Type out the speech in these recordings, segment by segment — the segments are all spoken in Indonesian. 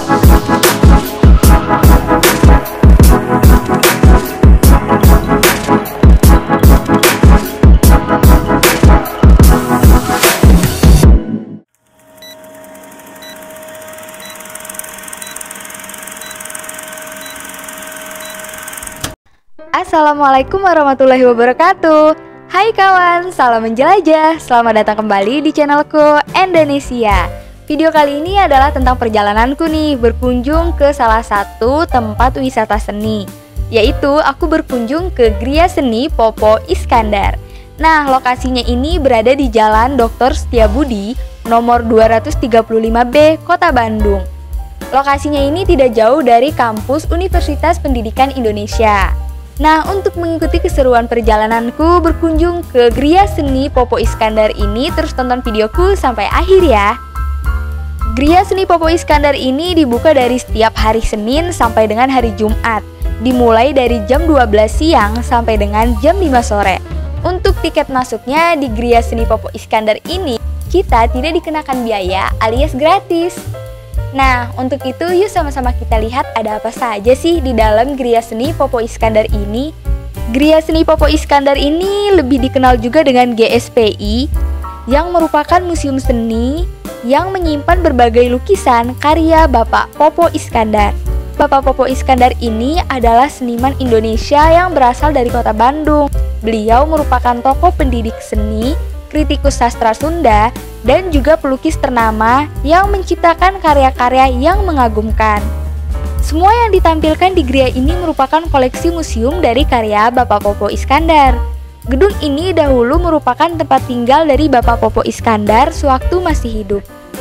Assalamualaikum warahmatullahi wabarakatuh. Hai kawan, salam menjelajah. Selamat datang kembali di channelku Indonesia. Video kali ini adalah tentang perjalananku nih berkunjung ke salah satu tempat wisata seni, yaitu aku berkunjung ke Gria Seni Popo Iskandar. Nah, lokasinya ini berada di Jalan Dr. Setiabudi nomor 235B, Kota Bandung. Lokasinya ini tidak jauh dari kampus Universitas Pendidikan Indonesia. Nah, untuk mengikuti keseruan perjalananku berkunjung ke Gria Seni Popo Iskandar ini, terus tonton videoku sampai akhir ya. Gria Seni Popo Iskandar ini dibuka dari setiap hari Senin sampai dengan hari Jumat, dimulai dari jam 12 siang sampai dengan jam 5 sore. Untuk tiket masuknya di Gria Seni Popo Iskandar ini, kita tidak dikenakan biaya alias gratis. Nah, untuk itu yuk sama-sama kita lihat ada apa saja sih di dalam Gria Seni Popo Iskandar ini. Gria Seni Popo Iskandar ini lebih dikenal juga dengan GSPI, yang merupakan museum seni yang menyimpan berbagai lukisan karya Bapak Popo Iskandar. Bapak Popo Iskandar ini adalah seniman Indonesia yang berasal dari kota Bandung. Beliau merupakan tokoh pendidik seni, kritikus sastra Sunda, dan juga pelukis ternama yang menciptakan karya-karya yang mengagumkan. Semua yang ditampilkan di Gria ini merupakan koleksi museum dari karya Bapak Popo Iskandar. Gedung ini dahulu merupakan tempat tinggal dari Bapak Popo Iskandar sewaktu masih hidup.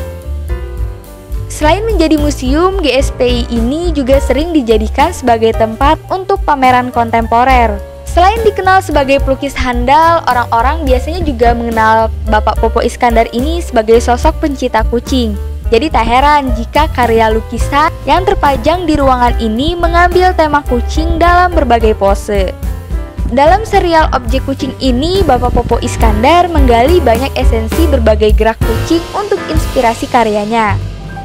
Selain menjadi museum, GSPI ini juga sering dijadikan sebagai tempat untuk pameran kontemporer. Selain dikenal sebagai pelukis handal, orang-orang biasanya juga mengenal Bapak Popo Iskandar ini sebagai sosok pencinta kucing. Jadi tak heran jika karya lukisan yang terpajang di ruangan ini mengambil tema kucing dalam berbagai pose. Dalam serial Objek Kucing ini, Bapak Popo Iskandar menggali banyak esensi berbagai gerak kucing untuk inspirasi karyanya.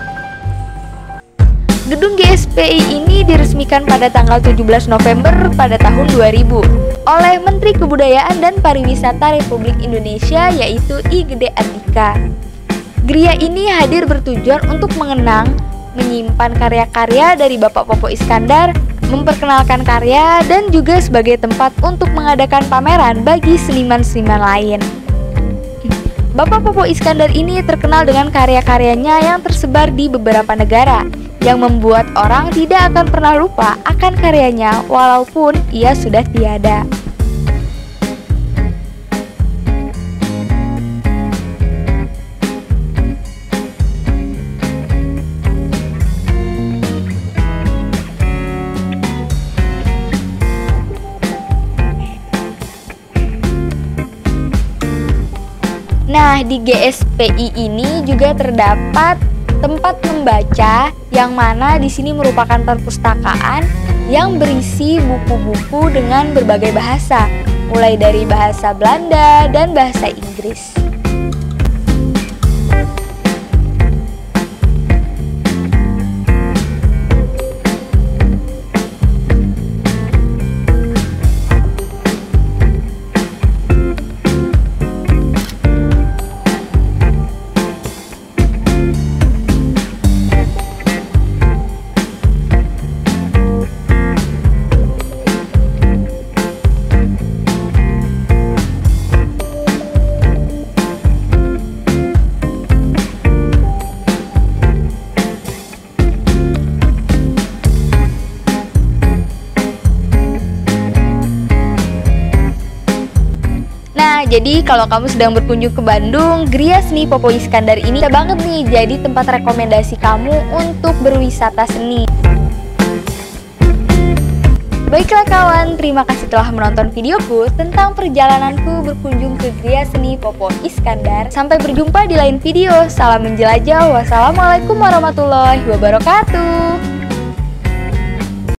Gedung GSPI ini diresmikan pada tanggal 17 November pada tahun 2000 oleh Menteri Kebudayaan dan Pariwisata Republik Indonesia, yaitu I Gede Ardika. Gria ini hadir bertujuan untuk mengenang, menyimpan karya-karya dari Bapak Popo Iskandar, memperkenalkan karya, dan juga sebagai tempat untuk mengadakan pameran bagi seniman-seniman lain. Bapak Popo Iskandar ini terkenal dengan karya-karyanya yang tersebar di beberapa negara, yang membuat orang tidak akan pernah lupa akan karyanya walaupun ia sudah tiada. Nah, di GSPI ini juga terdapat tempat membaca yang mana di sini merupakan perpustakaan yang berisi buku-buku dengan berbagai bahasa, mulai dari bahasa Belanda dan bahasa Inggris. Nah, jadi kalau kamu sedang berkunjung ke Bandung, Gria Seni Popo Iskandar ini bisa banget nih jadi tempat rekomendasi kamu untuk berwisata seni. Baiklah kawan, terima kasih telah menonton videoku tentang perjalananku berkunjung ke Gria Seni Popo Iskandar. Sampai berjumpa di lain video. Salam menjelajah. Wassalamualaikum warahmatullahi wabarakatuh.